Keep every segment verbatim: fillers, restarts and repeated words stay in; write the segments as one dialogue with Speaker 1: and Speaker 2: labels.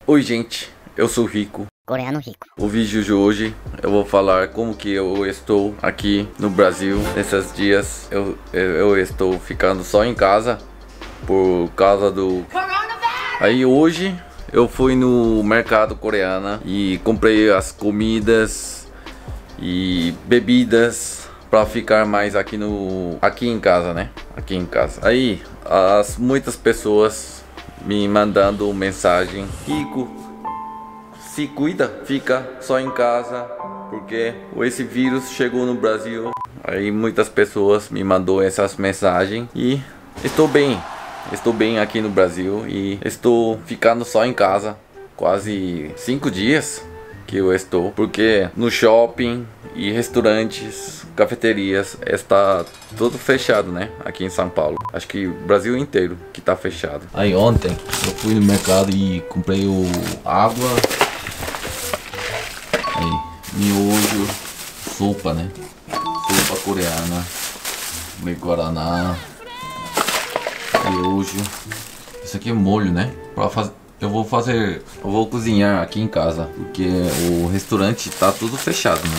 Speaker 1: Oi gente, eu sou Rico,
Speaker 2: coreano rico.
Speaker 1: O vídeo de hoje eu vou falar como que eu estou aqui no Brasil. Nesses dias eu, eu estou ficando só em casa por causa do... Aí hoje eu fui no mercado coreano e comprei as comidas e bebidas para ficar mais aqui no aqui em casa, né? Aqui em casa. Aí as muitas pessoas me mandando mensagem: Rico, se cuida, fica só em casa porque esse vírus chegou no Brasil. Aí muitas pessoas me mandou essas mensagens e estou bem, estou bem aqui no Brasil e estou ficando só em casa quase cinco dias que eu estou, porque no shopping e restaurantes, cafeterias está tudo fechado, né? Aqui em São Paulo. Acho que o Brasil inteiro que tá fechado. Aí ontem eu fui no mercado e comprei o água, aí miojo, sopa, né? Sopa coreana, meio guaraná, miojo. Isso aqui é molho, né? Pra fazer Eu vou fazer, eu vou cozinhar aqui em casa, porque o restaurante tá tudo fechado, né?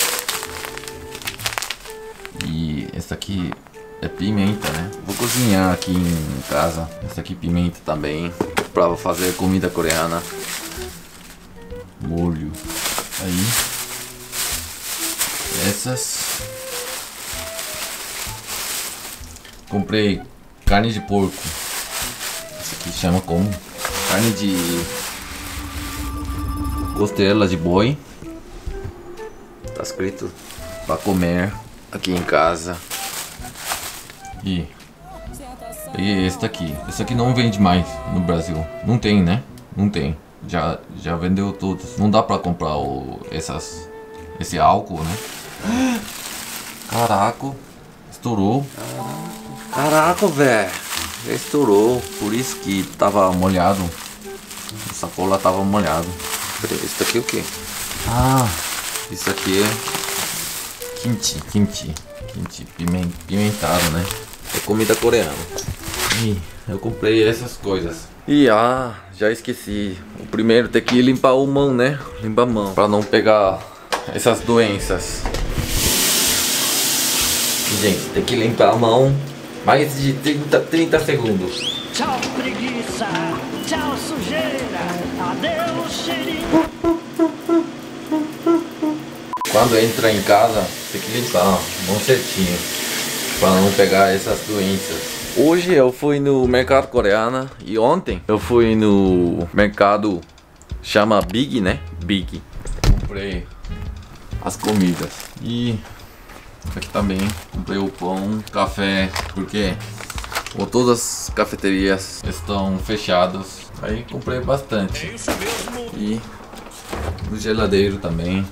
Speaker 1: E essa aqui é pimenta, né? Vou cozinhar aqui em casa. Essa aqui pimenta também, pra fazer comida coreana. Molho. Aí essas. Comprei carne de porco. Essa aqui chama como? Carne de costela de boi. Tá escrito para comer aqui em casa. E peguei esse daqui. Esse aqui não vende mais no Brasil. Não tem, né? Não tem. Já, já vendeu todos. Não dá pra comprar o, essas, esse álcool, né? Caraca, estourou. Caraca, velho. Estourou, por isso que tava molhado. A sacola tava molhado. Isso daqui é o que? Ah, isso aqui é kimchi, kimchi, kimchi pimentado, né? É comida coreana. E eu comprei essas coisas. E ah, já esqueci. O primeiro tem que limpar a mão, né? Limpar a mão para não pegar essas doenças. Gente, tem que limpar a mão mais de trinta, trinta segundos.
Speaker 3: Tchau preguiça, tchau sujeira, adeus cheirinho.
Speaker 1: Quando entra em casa, tem que limpar a mão certinho para não pegar essas doenças. Hoje eu fui no mercado coreano e ontem eu fui no mercado chama Big, né? Big. Comprei as comidas e aqui também comprei o pão, café, porque ou todas as cafeterias estão fechadas. Aí comprei bastante. E no geladeiro também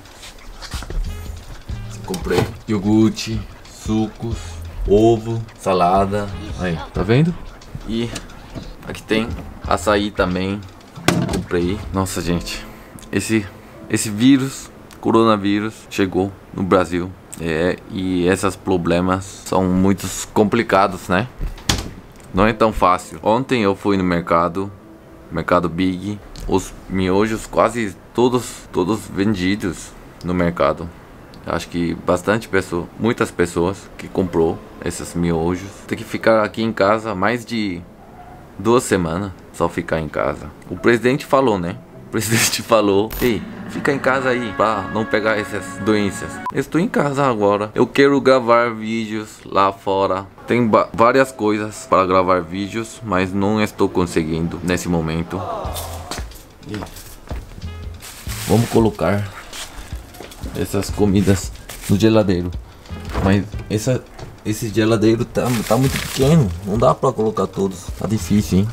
Speaker 1: comprei iogurte, sucos, ovo, salada. Aí, tá vendo? E aqui tem açaí também. Comprei. Nossa, gente, esse esse vírus, coronavírus, chegou no Brasil. É, e esses problemas são muito complicados, né? Não é tão fácil. Ontem eu fui no mercado, mercado Big. Os miojos quase todos, todos vendidos no mercado. Acho que bastante pessoa, muitas pessoas que comprou esses miojos. Tem que ficar aqui em casa mais de duas semanas, só ficar em casa. O presidente falou, né? O presidente falou: ei, fica em casa aí pra não pegar essas doenças. Eu estou em casa agora. Eu quero gravar vídeos lá fora. Tem várias coisas para gravar vídeos, mas não estou conseguindo nesse momento. E vamos colocar essas comidas no geladeiro. Mas essa, esse geladeiro tá, tá muito pequeno. Não dá pra colocar todos. Tá difícil, hein?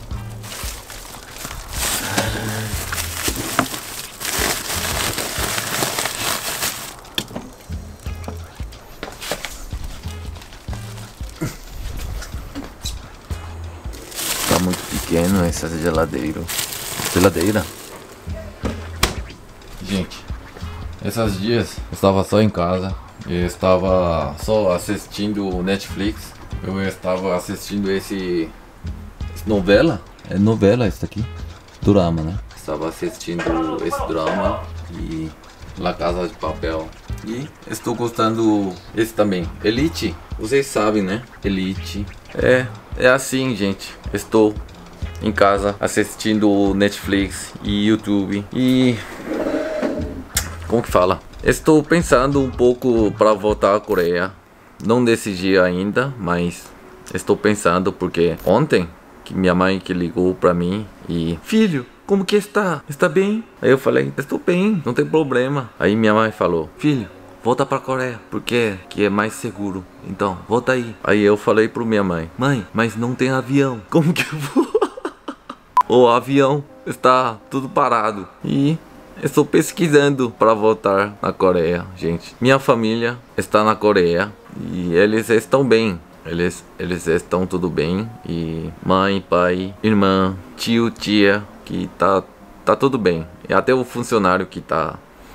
Speaker 1: Tá muito pequeno essa geladeira. Geladeira. Gente, esses dias eu estava só em casa. Eu estava só assistindo Netflix. Eu estava assistindo esse, esse novela. É novela isso aqui. Dorama, né? estava assistindo esse drama e La Casa de Papel. E estou gostando esse também, Elite. Vocês sabem, né? Elite. É, é assim, gente. Estou em casa assistindo Netflix e YouTube e como que fala? Estou pensando um pouco para voltar à Coreia. Não decidi ainda, mas estou pensando porque ontem que minha mãe que ligou para mim e filho, como que está? Está bem? Aí eu falei, estou bem, não tem problema. Aí minha mãe falou, filho, volta pra Coreia, porque que é mais seguro. Então, volta aí. Aí eu falei pro minha mãe, mãe, mas não tem avião. Como que eu vou? O avião está tudo parado. E estou pesquisando para voltar na Coreia, gente. Minha família está na Coreia e eles estão bem. Eles, eles estão tudo bem. E mãe, pai, irmã, tio, tia, que tá, tá tudo bem. E até o funcionário que tá,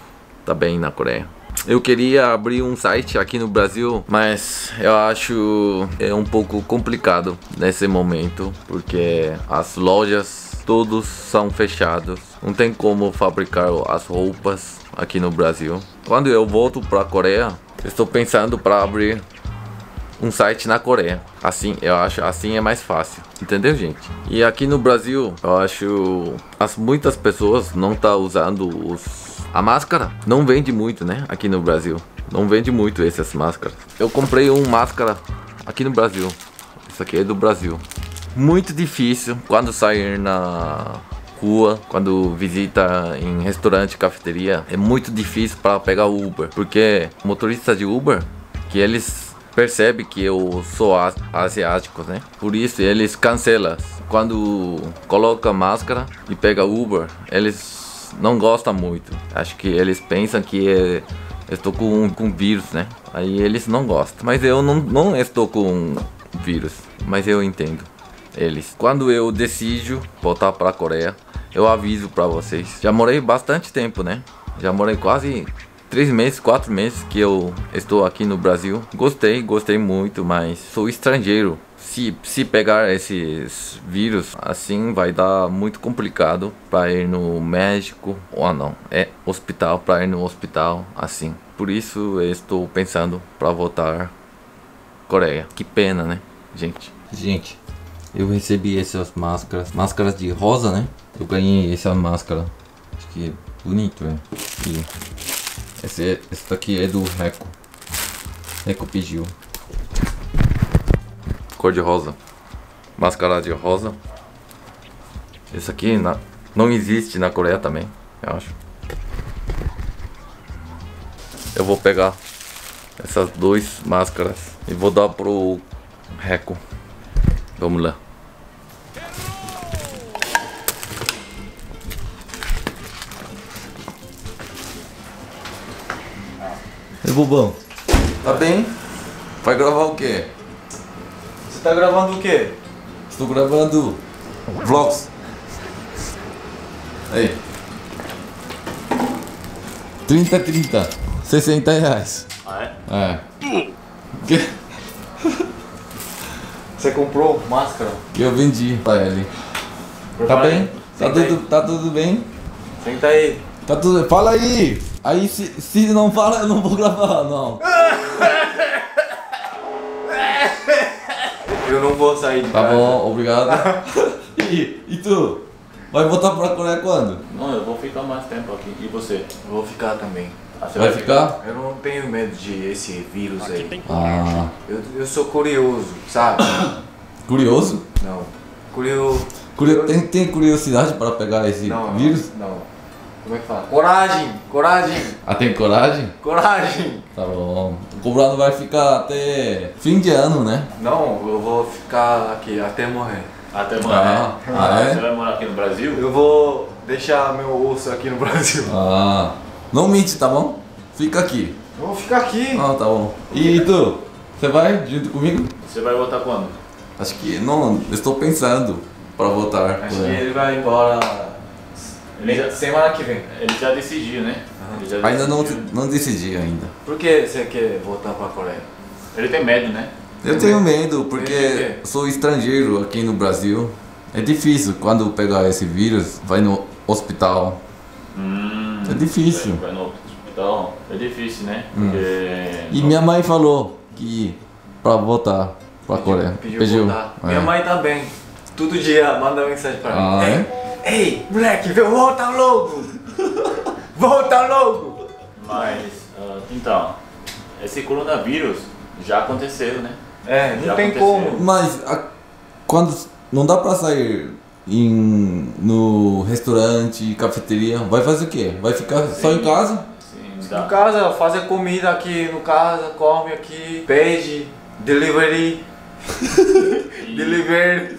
Speaker 1: tá bem na Coreia. Eu queria abrir um site aqui no Brasil, mas eu acho é um pouco complicado nesse momento, porque as lojas todos são fechados. Não tem como fabricar as roupas aqui no Brasil. Quando eu volto para a Coreia, estou pensando para abrir um site na Coreia. Assim, eu acho, assim é mais fácil. Entendeu, gente? E aqui no Brasil, eu acho as muitas pessoas não tá usando os a máscara. Não vende muito, né? Aqui no Brasil. Não vende muito essas máscaras. Eu comprei uma máscara aqui no Brasil. Isso aqui é do Brasil. Muito difícil quando sair na rua, quando visita em restaurante, cafeteria. É muito difícil para pegar o Uber. Porque motorista de Uber, que eles percebem que eu sou asiático, né? Por isso eles cancelam. Quando coloca máscara e pega Uber, eles não gostam muito. Acho que eles pensam que é, eu estou com, com vírus, né? Aí eles não gostam. Mas eu não, não estou com vírus. Mas eu entendo eles. Quando eu decido voltar para a Coreia, eu aviso para vocês. Já morei bastante tempo, né? Já morei quase três meses, quatro meses que eu estou aqui no Brasil. Gostei, gostei muito, mas sou estrangeiro. Se, se pegar esses vírus, assim vai dar muito complicado para ir no médico ou não, é hospital, para ir no hospital, assim. Por isso eu estou pensando para voltar Coreia. Que pena, né, gente? Gente, eu recebi essas máscaras, máscaras de rosa, né? Eu ganhei essa máscara, acho que é bonito, né? E esse, esse daqui é do Reco. Reco pediu. Cor de rosa, máscara de rosa. Esse aqui na, não existe na Coreia também, eu acho. Eu vou pegar essas duas máscaras e vou dar pro Reco. Vamos lá. E bobão, tá bem? Vai gravar o quê?
Speaker 2: Você tá gravando o quê?
Speaker 1: Estou gravando vlogs. Aí. trinta, trinta. sessenta reais.
Speaker 2: Ah, é?
Speaker 1: É. Que?
Speaker 2: Você comprou máscara?
Speaker 1: Que eu vendi pra ele. Tá bem? Tá tudo, tá tudo bem?
Speaker 2: Senta aí.
Speaker 1: Tá tudo. Fala aí! Aí se, se não fala, eu não vou gravar, não.
Speaker 2: Eu não vou sair de
Speaker 1: Tá
Speaker 2: casa.
Speaker 1: bom, obrigado. e, e tu? Vai voltar pra Coreia quando?
Speaker 4: Não, eu vou ficar mais tempo aqui. E você?
Speaker 2: Eu vou ficar também.
Speaker 4: Ah, você
Speaker 1: Vai ficar?
Speaker 2: Eu não tenho medo de esse vírus aí.
Speaker 1: Ah,
Speaker 2: Eu, eu sou curioso, sabe?
Speaker 1: curioso?
Speaker 2: Não. Curioso.
Speaker 1: Curio... Tem, tem curiosidade para pegar esse
Speaker 2: Não,
Speaker 1: vírus?
Speaker 2: não. Como é que fala? Coragem! Coragem!
Speaker 1: Ah, tem coragem?
Speaker 2: Coragem!
Speaker 1: Tá bom. O cobrado vai ficar até fim de ano, né?
Speaker 2: Não, eu vou ficar aqui até morrer.
Speaker 4: Até morrer.
Speaker 1: Ah, ah, é?
Speaker 4: Você vai morar aqui no Brasil?
Speaker 2: Eu vou deixar meu osso aqui no Brasil.
Speaker 1: Ah, não mente, tá bom? Fica aqui.
Speaker 2: Eu vou ficar aqui.
Speaker 1: Ah, tá bom. E tu? Você vai junto comigo?
Speaker 4: Você vai voltar quando?
Speaker 1: Acho que não, estou pensando para voltar.
Speaker 2: Acho que ele vai embora
Speaker 4: Ele já,
Speaker 2: semana que vem.
Speaker 4: ele já decidiu, né? Ele já
Speaker 1: Ainda não,
Speaker 4: decidiu.
Speaker 1: não decidi ainda.
Speaker 2: Por que você quer voltar pra Coreia?
Speaker 4: Ele tem medo, né?
Speaker 1: Eu tenho medo
Speaker 2: Medo
Speaker 1: porque
Speaker 2: de quê?
Speaker 1: sou estrangeiro aqui no Brasil. É difícil quando pegar esse vírus, vai no hospital.
Speaker 4: Hum,
Speaker 1: É difícil.
Speaker 4: Vai no hospital, é difícil, né? Porque...
Speaker 1: E minha mãe falou que pra voltar pra Coreia.
Speaker 2: Pediu, voltar.
Speaker 1: É.
Speaker 2: Minha mãe também. Todo dia manda mensagem pra
Speaker 1: Ah,
Speaker 2: mim.
Speaker 1: é?
Speaker 2: Ei, moleque, volta logo! Volta logo!
Speaker 4: Mas, ah, então, esse coronavírus já aconteceu, né?
Speaker 2: É, não
Speaker 4: Já
Speaker 2: tem
Speaker 4: aconteceu.
Speaker 2: como.
Speaker 1: Mas a- quando não dá pra sair em, no restaurante, cafeteria, vai fazer o quê? Vai ficar só em casa?
Speaker 4: Sim,
Speaker 2: No
Speaker 4: dá.
Speaker 2: casa, fazer comida aqui no casa, come aqui, pede, delivery,
Speaker 4: E,
Speaker 2: delivery.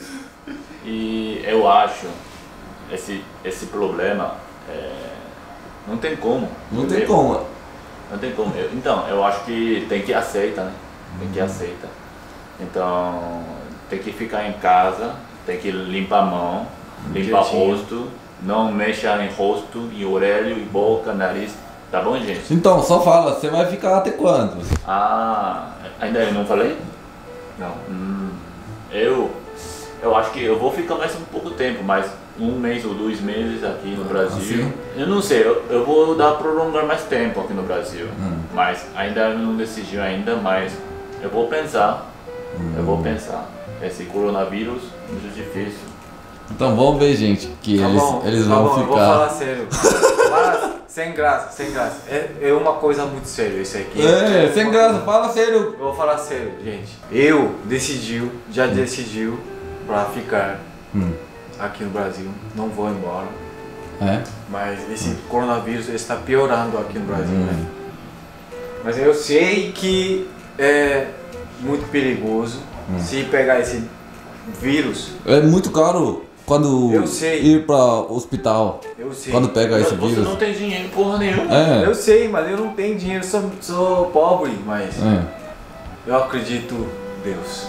Speaker 4: e eu acho esse esse problema é, não tem como.
Speaker 1: Não tem
Speaker 4: entendeu?
Speaker 1: como.
Speaker 4: Não tem como. Eu- então, eu acho que tem que aceitar, né? Tem que aceitar. Então, tem que ficar em casa, tem que limpar a mão, limpar o
Speaker 2: Jeitinho.
Speaker 4: rosto, não mexer em rosto, em orelha, em boca, nariz. Tá bom, gente?
Speaker 1: Então, só fala, você vai ficar até quando?
Speaker 4: Ah, ainda eu não falei?
Speaker 2: Não.
Speaker 4: Hum, eu, eu acho que eu vou ficar mais um pouco tempo, mais um mês ou dois meses aqui no Brasil.
Speaker 1: Assim?
Speaker 4: Eu não sei, eu, eu vou dar prolongar mais tempo aqui no Brasil,
Speaker 1: Hum.
Speaker 4: mas ainda não decidi ainda, mas eu vou pensar, eu vou
Speaker 1: Hum.
Speaker 4: pensar. Esse coronavírus é muito difícil.
Speaker 1: Então vamos ver, gente, que
Speaker 2: Tá
Speaker 1: eles,
Speaker 2: bom,
Speaker 1: eles
Speaker 2: tá
Speaker 1: vão
Speaker 2: bom, eu vou falar
Speaker 1: ficar.
Speaker 2: sério. Fala sem graça, sem graça. É, é uma coisa muito séria isso aqui.
Speaker 1: É, sem graça, fala sério.
Speaker 2: Eu vou falar sério, gente. Eu decidiu, já decidiu pra ficar
Speaker 1: Hum.
Speaker 2: aqui no Brasil. Não vou embora.
Speaker 1: É?
Speaker 2: Mas esse coronavírus está piorando aqui no Brasil,
Speaker 1: Hum.
Speaker 2: né? Mas eu sei que é muito perigoso
Speaker 1: Hum.
Speaker 2: se pegar esse vírus.
Speaker 1: É muito caro quando
Speaker 2: Eu sei.
Speaker 1: ir pra hospital.
Speaker 2: Eu sei.
Speaker 1: Quando pega esse
Speaker 4: Você
Speaker 1: vírus.
Speaker 4: não tem dinheiro porra nenhuma.
Speaker 1: É.
Speaker 2: Eu sei, mas eu não tenho dinheiro, sou, sou pobre, mas
Speaker 1: É.
Speaker 2: eu acredito em Deus.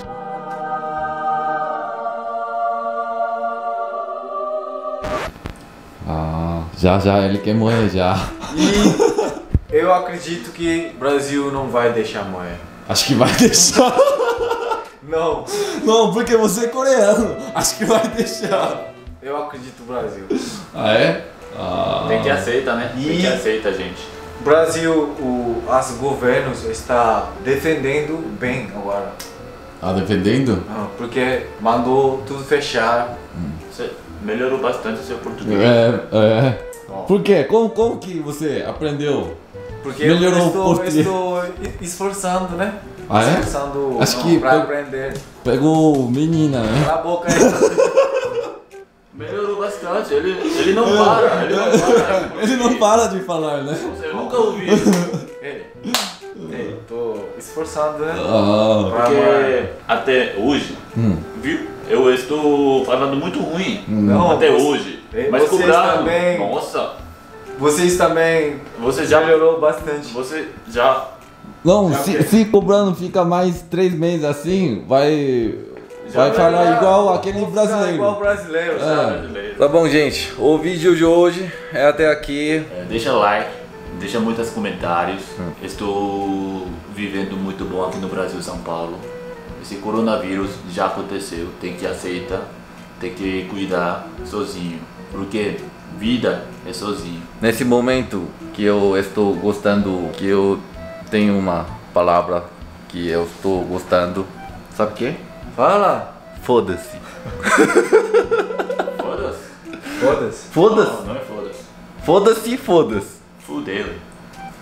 Speaker 1: Ah, já já ele quer morrer já.
Speaker 2: E eu acredito que o Brasil não vai deixar morrer.
Speaker 1: Acho que vai deixar.
Speaker 2: Não,
Speaker 1: Não, porque você é coreano. Acho que vai deixar.
Speaker 2: eu acredito no Brasil.
Speaker 1: Ah, é? Ah.
Speaker 4: Tem que aceitar, né? Tem
Speaker 2: E-
Speaker 4: que aceitar, gente.
Speaker 2: O Brasil, o, as governos está defendendo bem agora.
Speaker 1: Tá defendendo?
Speaker 2: Ah, porque mandou tudo fechar.
Speaker 4: Você melhorou bastante o seu português.
Speaker 1: É, é.
Speaker 4: Bom,
Speaker 1: Por quê? Como, como que você aprendeu?
Speaker 2: Porque
Speaker 1: Melhorou
Speaker 2: eu
Speaker 1: o
Speaker 2: estou,
Speaker 1: português.
Speaker 2: estou esforçando, né?
Speaker 1: Ah, é?
Speaker 2: Esforçando
Speaker 1: Acho
Speaker 2: não,
Speaker 1: que
Speaker 2: pra
Speaker 1: pe-
Speaker 2: aprender.
Speaker 1: Pegou menina, né?
Speaker 2: Cala a boca aí.
Speaker 4: melhorou bastante. Ele, ele não para, ele não para.
Speaker 1: Ele não para de falar, né?
Speaker 4: Você nunca ouviu isso.
Speaker 2: Ei, ei, tô esforçando, né?
Speaker 1: Ah.
Speaker 2: Pra
Speaker 4: Porque até hoje,
Speaker 1: Hum.
Speaker 4: viu? Eu estou falando muito ruim.
Speaker 2: Não,
Speaker 4: até
Speaker 2: você-
Speaker 4: hoje.
Speaker 2: eh,
Speaker 4: Mas
Speaker 2: vocês
Speaker 4: cobrado.
Speaker 2: também-
Speaker 4: Nossa,
Speaker 2: Vocês também
Speaker 4: você
Speaker 2: já
Speaker 4: já
Speaker 2: melhorou bastante.
Speaker 4: Você já.
Speaker 1: Não,
Speaker 2: Já
Speaker 1: se,
Speaker 2: que-
Speaker 1: se cobrando fica mais três meses assim, vai.
Speaker 4: Já
Speaker 1: vai
Speaker 4: vai
Speaker 1: falar
Speaker 4: melhorar.
Speaker 1: igual aquele
Speaker 2: Vou ficar
Speaker 1: brasileiro.
Speaker 2: Igual brasileiro,
Speaker 1: É.
Speaker 2: sabe?
Speaker 4: Brasileiro.
Speaker 1: Tá bom, gente. O vídeo de hoje é até aqui.
Speaker 4: É, deixa like, deixa muitos comentários. Estou vivendo muito bom aqui no Brasil, São Paulo. Esse coronavírus já aconteceu, tem que aceitar, tem que cuidar sozinho, porque vida é sozinho.
Speaker 1: Nesse momento que eu estou gostando, que eu tenho uma palavra que eu estou gostando, sabe o quê?
Speaker 2: Fala.
Speaker 1: Foda-se.
Speaker 4: Foda-se.
Speaker 2: Foda-se.
Speaker 1: Foda-se.
Speaker 4: Não, não é foda-se.
Speaker 1: Foda-se, foda-se.
Speaker 4: Fudeu.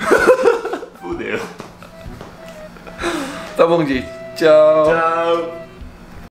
Speaker 4: Fudeu.
Speaker 1: Tá bom, gente. Tchau.
Speaker 2: Tchau.